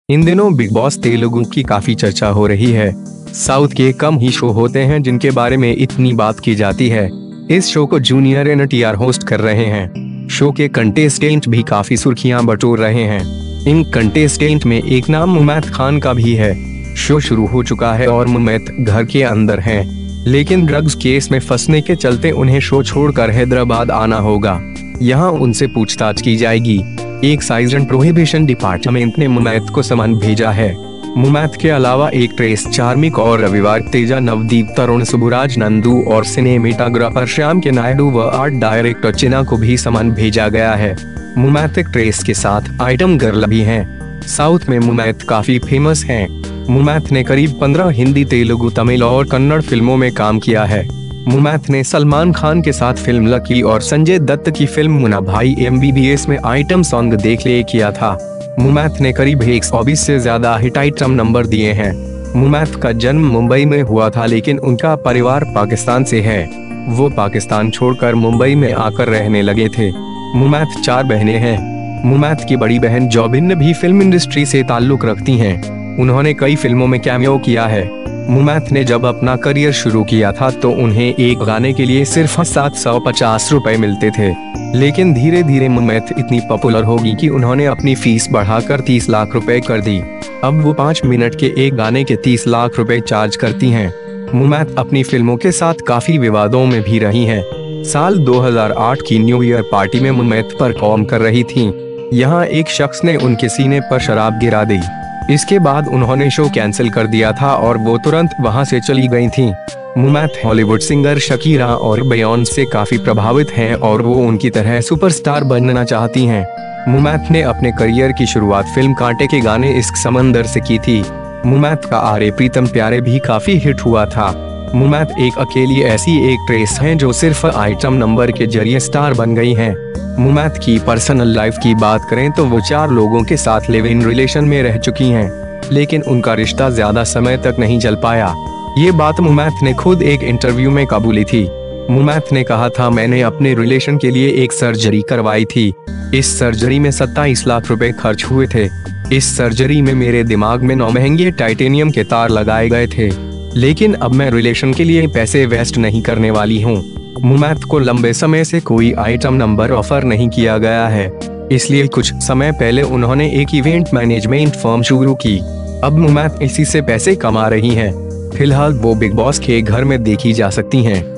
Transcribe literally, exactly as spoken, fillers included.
इन दिनों big boss Telugu की काफी चर्चा हो रही है। साउथ के कम ही शो होते हैं जिनके बारे में इतनी बात की जाती है। इस शो को जूनियर एन टी आर होस्ट कर रहे हैं। शो के कंटेस्टेंट भी काफी सुर्खियां बटोर रहे हैं। इन कंटेस्टेंट में एक नाम मुमैत खान का भी है। शो शुरू हो चुका है और मुमैत घर के अंदर हैं, लेकिन ड्रग्स केस में फंसने के चलते उन्हें शो छोड़कर हैदराबाद आना होगा। यहाँ उनसे पूछताछ की जाएगी। एक्साइज एंड प्रोहिबिशन डिपार्टमेंट ने मुमैत को समन भेजा है। मुमैत के अलावा एक्ट्रेस चार्मिक और रविवार तेजा, नवदीप, तरुण, सुबुराज, नंदू और सिनेमेटोग्राफर श्याम के नायडू व आर्ट डायरेक्टर चिना को भी समन भेजा गया है। मुमैत एक्ट्रेस के साथ आइटम गर्ल भी हैं। साउथ में मुमैत काफी फेमस हैं। मुमैत ने करीब पंद्रह हिंदी, तेलुगु, तमिल और कन्नड़ फिल्मों में काम किया है। मुमैत ने सलमान खान के साथ फिल्म लकी और संजय दत्त की film Munna Bhai M B B S में आइटम सॉन्ग देख ले किया था। मुमैत ने करीब एक सौ बीस से ज्यादा हिट आइटम नंबर दिए हैं। मुमैत का जन्म मुंबई में हुआ था, लेकिन उनका परिवार पाकिस्तान से है। वो पाकिस्तान छोड़कर मुंबई में आकर रहने लगे थे। मुमैत चार बहनें हैं। मुमैत की बड़ी बहन जोबिन भी फिल्म इंडस्ट्री से ताल्लुक रखती हैं। उन्होंने कई फिल्मों में कैमियो किया है। मुमैत ने जब अपना करियर शुरू किया था तो उन्हें एक गाने के लिए सिर्फ सात सौ पचास रुपए मिलते थे, लेकिन धीरे धीरे मुमैत इतनी पॉपुलर होगी कि उन्होंने अपनी फीस बढ़ाकर तीस लाख रुपए कर दी। अब वो पाँच मिनट के एक गाने के तीस लाख रुपए चार्ज करती हैं। मुमैत अपनी फिल्मों के साथ काफी विवादों में भी रही हैं। साल दो हज़ार आठ की न्यू ईयर पार्टी में मुमैत परफॉर्म कर रही थीं। यहाँ एक शख्स ने उनके सीने पर शराब गिरा दी। इसके बाद उन्होंने शो कैंसिल कर दिया था और वो तुरंत वहां से चली गई थीं। मुमैत हॉलीवुड सिंगर शकीरा और बियॉन्स से काफी प्रभावित हैं और वो उनकी तरह सुपरस्टार बनना चाहती हैं। मुमैत ने अपने करियर की शुरुआत फिल्म कांटे के गाने इश्क समंदर से की थी। मुमैत का आरे प्रीतम प्यारे भी काफी हिट हुआ था। मुमैत एक अकेली ऐसी एक्ट्रेस हैं जो सिर्फ आइटम नंबर के जरिए स्टार बन गई हैं। मुमैत की पर्सनल लाइफ की बात करें तो वो चार लोगों के साथ लिव इन रिलेशन में रह चुकी हैं, लेकिन उनका रिश्ता ज्यादा समय तक नहीं चल पाया। ये बात मुमैत ने खुद एक इंटरव्यू में कबूली थी। मुमैत ने कहा था, मैंने अपने रिलेशन के लिए एक सर्जरी करवाई थी। इस सर्जरी में सत्ताईस लाख रुपए खर्च हुए थे। इस सर्जरी में मेरे दिमाग में नौ महंगे टाइटेनियम के तार लगाए गए थे, लेकिन अब मैं रिलेशन के लिए पैसे वेस्ट नहीं करने वाली हूँ। मुमैत को लंबे समय से कोई आइटम नंबर ऑफर नहीं किया गया है, इसलिए कुछ समय पहले उन्होंने एक इवेंट मैनेजमेंट फर्म शुरू की। अब मुमैत इसी से पैसे कमा रही हैं। फिलहाल वो बिग बॉस के घर में देखी जा सकती हैं।